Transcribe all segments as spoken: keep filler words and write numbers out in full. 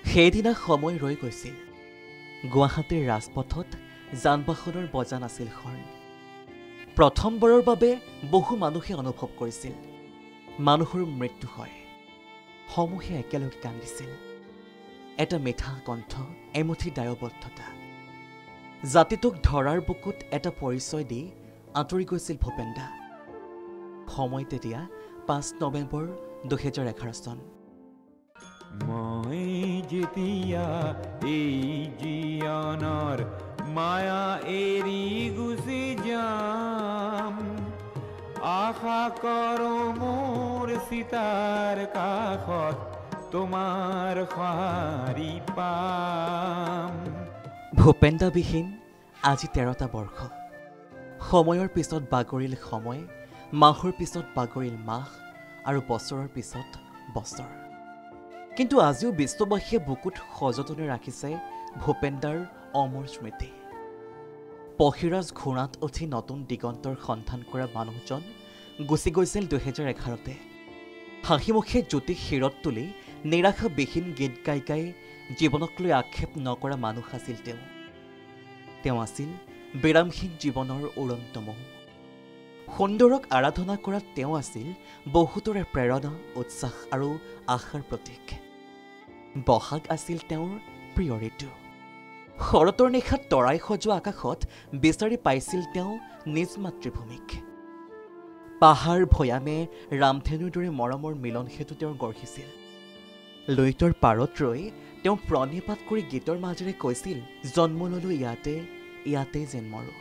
সেইদিনা সময় ৰৈ গৈছিল গুৱাহাটীৰ ৰাজপথত যান-বাহনৰ বজা নাছিল হৰ্ণ প্ৰথমবাৰৰ বাবে বহু মানুহে অনুভৱ কৰিছিল মানুহৰ মৃত্যু হয় সমূহে একেলগে কান্দিছিল এটা মিঠা কণ্ঠ এমুঠি দায়বদ্ধতা জাতিটোক ধৰাৰ বুকুত এটা পৰিচয় দি আঁতৰি গৈছিল ভূপেন দা সময় তেতিয়া পাঁচ নৱেম্বৰ দুহেজাৰ এঘাৰ চন মই যেতিয়া এই জীয়নৰ মায়া এৰি গুচি যাম আশা কৰো মোৰ সীতাৰ কাষত তোমাৰ সঁহাৰি পাম ভূপেন দা বিহীন আজি তেৰটা বৰ্ষ সময়ৰ পিছত বাগৰিল সময় মাহৰ পিছত বাগৰিল মাহ আৰু বছৰৰ পিছত বছৰ কিন্তু আজিও বিশ্ববাসীয়ে বুকুত সযতনে ৰাখিছে ভূপেন দাৰ অমৰ স্মৃতি পহিৰাজ ঘোঁৰাত উঠি নতুন দিগন্তৰ সন্ধান কৰা মানুহজন গুচি গৈছিল দুহেজাৰ এঘাৰতে হাঁহিমুখে জ্যোতি শিৰত তুলি নিৰাশাবিহীন গীত গাই গাই জীৱনক লৈ আক্ষেপ নকৰা মানুহ আছিল তেওঁ তেওঁ আছিল বিৰামহীন জীৱনৰ উৰন্ত মহ সুন্দৰক আৰাধনা কৰা তেওঁ আছিল বহুতৰে প্ৰেৰণা উৎসাহ আৰু আশাৰ প্ৰতীক বহাগ আছিল তেওঁৰ প্ৰিয় ঋতু শৰতৰ নিশাত তৰাই সজোৱা আকাশত বিচাৰি পাইছিল তেওঁ নিজ মাতৃভূমিক পাহাৰ ভৈয়ামে ৰামধেনুৰ দৰে মৰমৰ মিলন সেতু তেওঁ গঢ়িছিল লৈতৰ পাৰত ৰৈ তেওঁ প্ৰণিপাত কৰি গীতৰ মাজেৰে কৈছিল জন্ম ললো ইয়াতে ইয়াতে যেন মৰো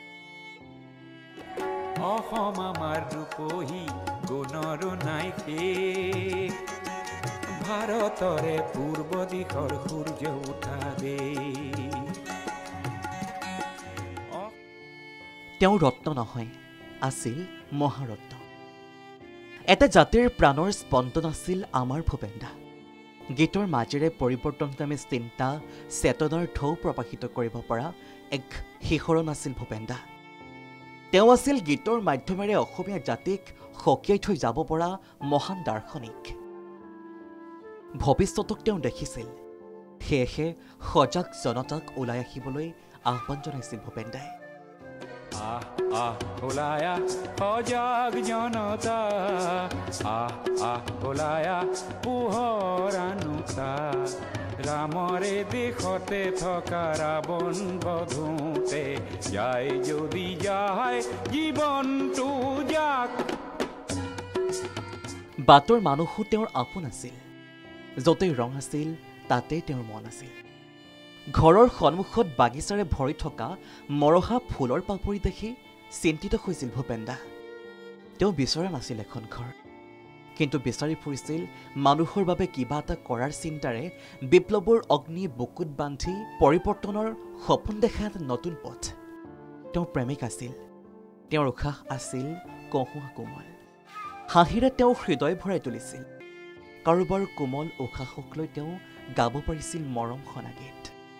অসম আমাৰ ৰূপহী গুণৰো নাই শেষ ভাৰতৰে পূৰ্ব দিশৰ সূৰ্য উঠা দে তেওঁ ৰত্ন নহয় আছিল মহাৰত্ন এটা জাতিৰ প্ৰাণৰ স্পন্দন আছিল আমাৰ ভূপেন দা গীতৰ মাজেৰে পৰিৱৰ্তনকামী চিন্তা চেতনাৰ ঢৌ প্ৰকাশিত কৰিব পৰা এক শিহৰণ আছিল ভূপেন দা তেওঁ আছিল গীতৰ মাধ্যমেৰে অসমীয়া জাতিক সকীয়াই থৈ যাব পৰা মহান দাৰ্শনিক ভৱিষ্যতক তেওঁ দেখিছিল সেয়েহে সজাগ জনতাক ওলাই আহিবলৈ আহ্বান জনাইছিল ভূপেন দাই আহ আহ ওলায়া সজাগ জনতা আহ আহ ওলায়া পোহৰ আনুতা ৰামৰে দেশতে থকা ৰাৱণ বধোতে যায় যদি যায় জীৱনটো যাক বাটৰ মানুহো তেওঁৰ আপোন আছিল য'তেই ৰং আছিল তাতেই তেওঁৰ মন আছিল ঘৰৰ সন্মুখত বাগিচাৰে ভৰি থকা মৰহা ফুলৰ পাপৰি দেখি চিন্তিত হৈছিল ভূপেন দা তেওঁ বিচৰা নাছিল এখন ঘৰ কিন্তু বিচাৰি ফুৰিছিল মানুহৰ বাবে কিবা এটা কৰাৰ চিন্তাৰে বিপ্লৱৰ অগ্নি বুকুত বান্ধি পৰিৱৰ্তনৰ সপোন দেখা এটা নতুন পথ তেওঁ প্ৰেমিক আছিল তেওঁৰ উশাহ আছিল কহুৱা কোমল হাঁহিৰে তেওঁ হৃদয় ভৰাই তুলিছিল কাৰোবাৰ কোমল উশাহক লৈ তেওঁ গাব পাৰিছিল মৰম সনা গীত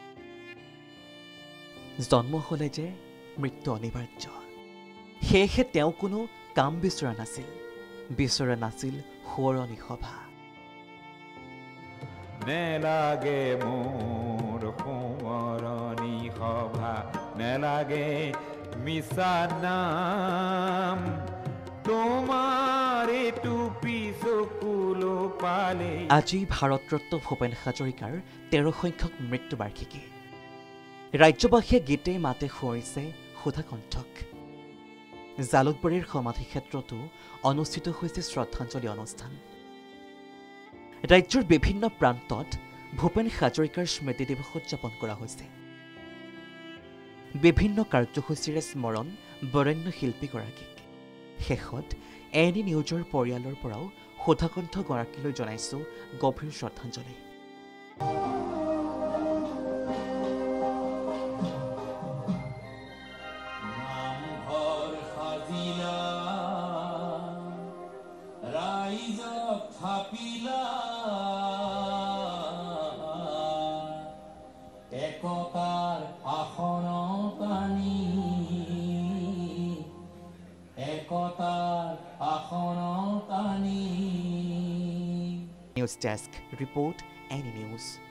জন্ম হলে যে মৃত্যু অনিবাৰ্য সেয়েহে তেওঁ কোনো কাম বিচৰা নাছিল বিচৰা নাছিল সোঁৱৰণী সভা নেলাগে মোৰ সোঁৱৰণী সভা নেলাগে মিছা নাম তোমাৰ এইটো পিছকুলো পালে আজি ভাৰতৰত্ন ভূপেন হাজৰিকাৰ তেৰ সংখ্যক মৃত্যু বাৰ্ষিকী ৰাজ্যবাসীয়ে গীতে মাতে সুঁৱৰিছে সুধা কণ্ঠক জালুকবাৰীৰ সমাধি ক্ষেত্ৰতো অনুষ্ঠিত হৈছে শ্ৰদ্ধাঞ্জলি অনুষ্ঠান ৰাজ্যৰ বিভিন্ন প্ৰান্তত ভূপেন হাজৰিকাৰ স্মৃতি দিৱস উদযাপন কৰা হৈছে বিভিন্ন কাৰ্যসূচীৰে স্মৰণ বৰেণ্য শিল্পীগৰাকীক শেষত এনি নিউজৰ পৰিয়ালৰ পৰাও সুধাকণ্ঠ গৰাকীলৈ জনাইছো গভীৰ শ্ৰদ্ধাঞ্জলি একতাৰ আসন টানি একতাৰ আসন টানি news desk report any news